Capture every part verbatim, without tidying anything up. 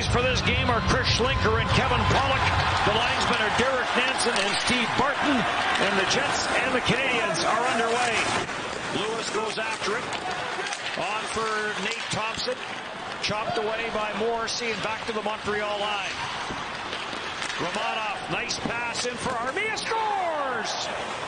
Goalies for this game are Chris Schlinker and Kevin Pollock. The linesmen are Derek Nansen and Steve Barton. And the Jets and the Canadiens are underway. Lewis goes after it. On for Nate Thompson. Chopped away by Morrissey and back to the Montreal line. Romanov, nice pass in for Armia, scores!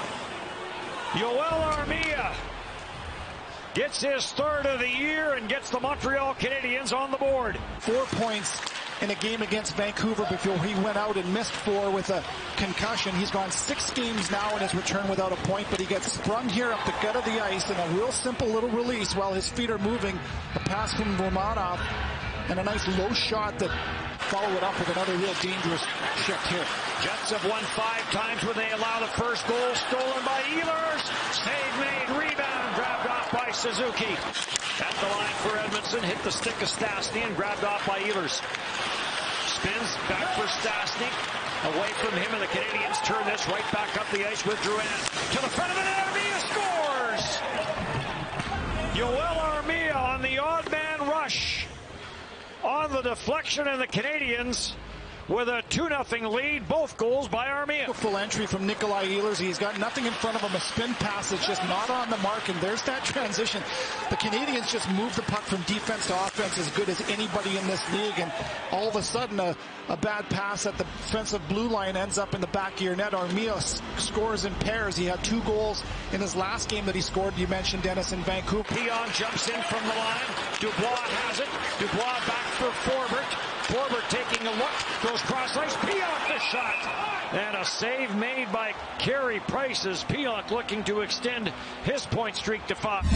Yoel Armia gets his third of the year and gets the Montreal Canadiens on the board. Four points in a game against Vancouver before he went out and missed four with a concussion. He's gone six games now in his return without a point, but he gets sprung here up the gut of the ice in a real simple little release while his feet are moving. A pass from Romanov and a nice low shot that followed it up with another real dangerous shift here. Jets have won five times when they allow the first goal, stolen by Ehlers. Save made, rebound, grabbed off by Suzuki. At the line for Edmondson, hit the stick of Stastny and grabbed off by Ehlers. Spins back for Stastny. Away from him, and the Canadiens turn this right back up the ice with Drouin. To the front of it, Armia scores! Yoel Armia on the odd man rush. On the deflection, and the Canadiens with a two nothing lead, both goals by Armia. Full entry from Nikolai Ehlers. He's got nothing in front of him. A spin pass that's just not on the mark, and there's that transition. The Canadiens just move the puck from defense to offense as good as anybody in this league, and all of a sudden a, a bad pass at the defensive blue line ends up in the back of your net. Armia scores in pairs. He had two goals in his last game that he scored. You mentioned Dennis in Vancouver. Pion jumps in from the line. Dubois has it. Dubois back for Forbert. Forbert taking a look, goes cross ice. Pionk the shot, and a save made by Carey Price as Pionk looking to extend his point streak to five.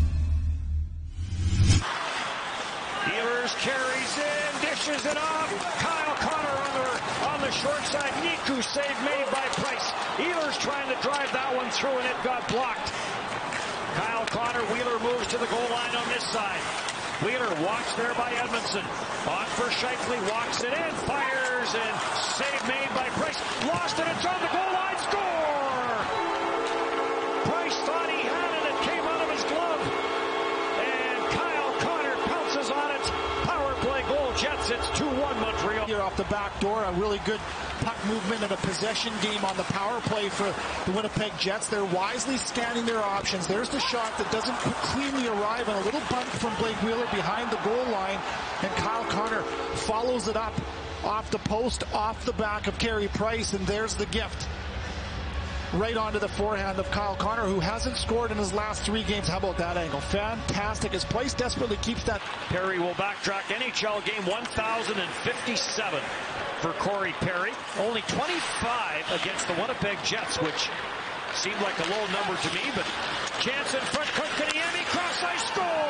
Ehlers carries in, dishes it off. Kyle Connor on the on the short side. Niku save made by Price. Ehlers trying to drive that one through, and it got blocked. Kyle Connor, Wheeler moves to the goal line on this side. Wheeler watched there by Edmondson. On for Scheifele, walks it in, fires, and save made by Price. Lost it, it's on the goal line, score! Price thought he had it, it came out of his glove. And Kyle Connor pounces on it. Power play goal, Jets, it's two one Montreal. Here off the back door, a really good puck movement and a possession game on the power play for the Winnipeg Jets. They're wisely scanning their options. There's the shot that doesn't cleanly arrive, and a little bunt from Blake Wheeler behind the goal line, and Kyle Connor follows it up off the post, off the back of Carey Price, and there's the gift. Right onto the forehand of Kyle Connor, who hasn't scored in his last three games. How about that angle? Fantastic. As Price desperately keeps that. Perry will backtrack. N H L game one thousand fifty-seven for Corey Perry. Only twenty-five against the Winnipeg Jets, which seemed like a low number to me, but chance in front. Kotkaniemi, cross-ice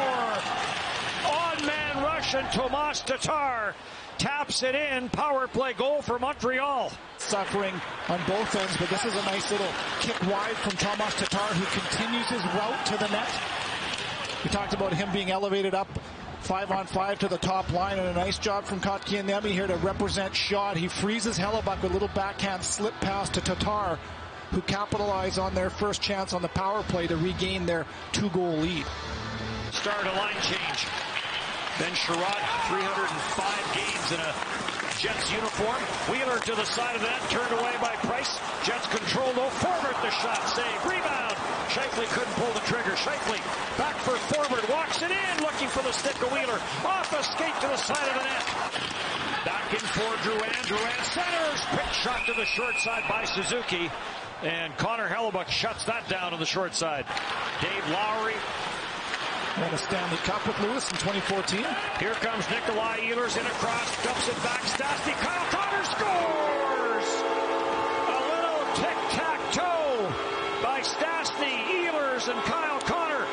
score! On-man rush, and Tomas Tatar taps it in. Power play goal for Montreal. Suffering on both ends, but this is a nice little kick wide from Tomas Tatar, who continues his route to the net. We talked about him being elevated up five on five to the top line, and a nice job from Kotkaniemi here to represent Schott. He freezes Hellebuyck with a little backhand slip pass to Tatar, who capitalize on their first chance on the power play to regain their two-goal lead. Start a line change. Ben Sherratt, three hundred five games in a Jets uniform. Wheeler to the side of the net, turned away by Price. Jets control though. Forbert the shot, save, rebound. Scheifele couldn't pull the trigger. Scheifele back for Forbert, walks it in, looking for the stick of Wheeler. Off a skate to the side of the net. Back in for Drouin. Drouin centers. Quick shot to the short side by Suzuki. And Connor Hellebuyck shuts that down on the short side. Dave Lowry. Won a Stanley Cup with Lewis in twenty fourteen. Here comes Nikolai Ehlers in across, dumps it back. Stastny, Kyle Connor scores! A little tic-tac-toe by Stastny, Ehlers, and Kyle Connor.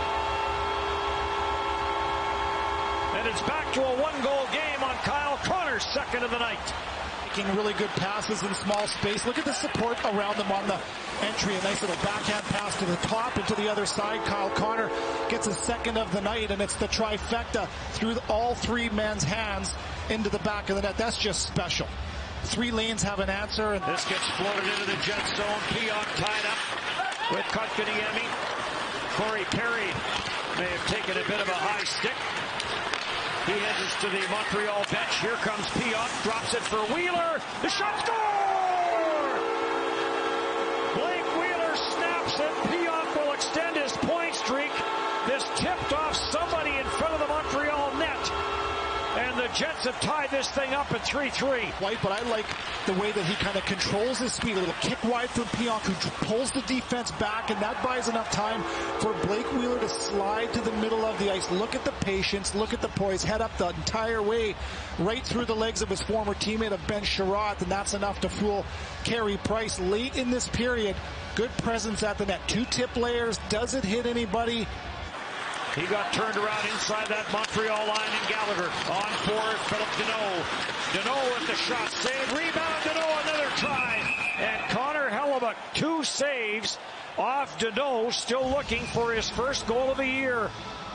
And it's back to a one-goal game on Kyle Connor's second of the night. Making really good passes in small space. Look at the support around them on the entry. A nice little backhand pass to the top and to the other side. Kyle Connor gets a second of the night, and it's the trifecta through all three men's hands into the back of the net. That's just special. Three lanes have an answer. And this gets floated into the Jet zone. Pionk tied up with Kotkaniemi. Corey Perry may have taken a bit of a high stick. He heads to the Montreal bench. Here comes Pionk, drops it for Wheeler. The shot, score! Blake Wheeler snaps it. Pionk will extend his point streak. This tipped off somebody in front of the Montreal net. And the Jets have tied this thing up at three three. White, but I like the way that he kind of controls his speed. A little kick wide from Pionk, who pulls the defense back, and that buys enough time for Blake Wheeler to slide to the middle of the ice. Look at the patience, look at the poise, head up the entire way, right through the legs of his former teammate of Ben Sherratt, and that's enough to fool Carey Price late in this period. Good presence at the net. Two tip layers. Does it hit anybody? He got turned around inside that Montreal line, and Gallagher on for Philip Danault. Danault with the shot, save, rebound, Danault, another try. And Connor Hellebuyck, two saves off Danault, still looking for his first goal of the year.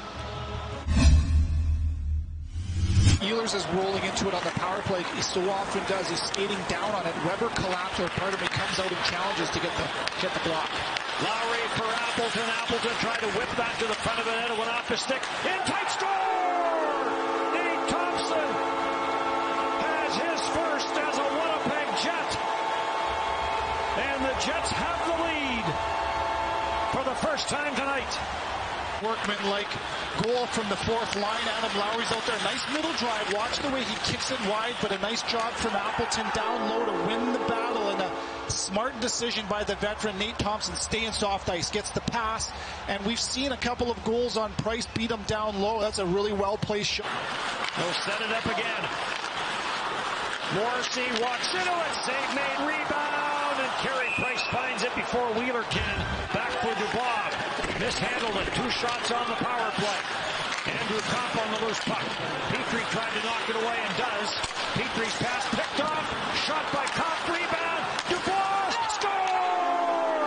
Ehlers is rolling into it on the power play. He so often does. He's skating down on it. Weber collapsed, or part of me comes out and challenges to get the get the block. Lowry for Appleton. Appleton tried to whip that to the front of the net. It went off the stick. In tight, score! Nate Thompson has his first as a Winnipeg Jet. And the Jets have the lead for the first time tonight. Workman-like goal from the fourth line. Adam Lowry's out there. Nice middle drive. Watch the way he kicks it wide, but a nice job from Appleton down low to win the battle, and a smart decision by the veteran Nate Thompson, staying soft ice, gets the pass, and we've seen a couple of goals on Price beat him down low. That's a really well-placed shot. They'll set it up again. Morrissey walks into it. Save made, rebound, and Carey Price finds it before Wheeler can. Back for Dubois. Mishandled it. Two shots on the power play. Andrew Kopp on the loose puck. Petrie tried to knock it away and does. Petrie's pass picked off. Shot by Kopp. Rebound. Dubois. Score!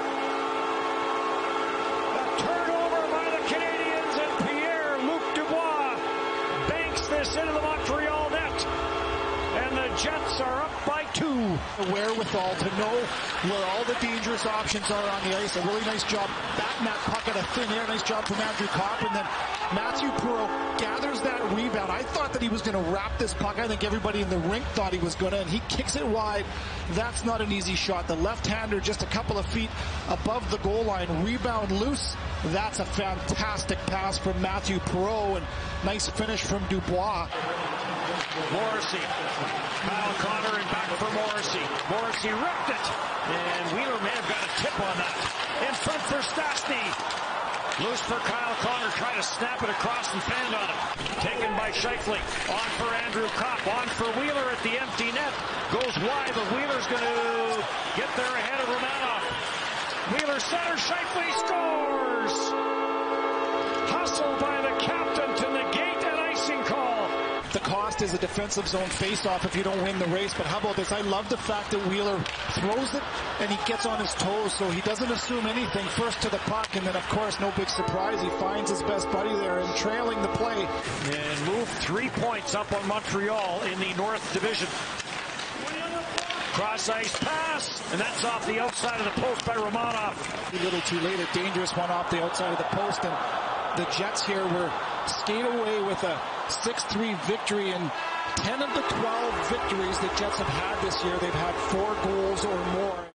A turnover by the Canadiens, and Pierre-Luc Dubois banks this into the Montreal net. And the Jets are up by two. The wherewithal to know where all the dangerous options are on the ice. A really nice job batting that puck out of thin air. Nice job from Andrew Kopp. And then Matthew Perreault gathers that rebound. I thought that he was going to wrap this puck. I think everybody in the rink thought he was going to. And he kicks it wide. That's not an easy shot. The left-hander just a couple of feet above the goal line. Rebound loose. That's a fantastic pass from Matthew Perreault. And nice finish from Dubois. Morrissey. Kyle Connor and back for Morrissey. Morrissey ripped it. And Wheeler may have got a tip on that. In front for Stastny. Loose for Kyle Connor. Try to snap it across and fan on him. Taken by Scheifele. On for Andrew Kopp. On for Wheeler at the empty net. Goes wide, but Wheeler's going to get there ahead of Romanov. Wheeler center. Scheifele scores. Hustle by the captain to negate an icing call. The cost is a defensive zone face-off if you don't win the race. But how about this? I love the fact that Wheeler throws it and he gets on his toes, so he doesn't assume anything. First to the puck, and then, of course, no big surprise. He finds his best buddy there and trailing the play. And move three points up on Montreal in the North Division. Cross-ice pass, and that's off the outside of the post by Romanov. A little too late. A dangerous one off the outside of the post, and the Jets here were skate away with a six three victory, and ten of the twelve victories the Jets have had this year, they've had four goals or more.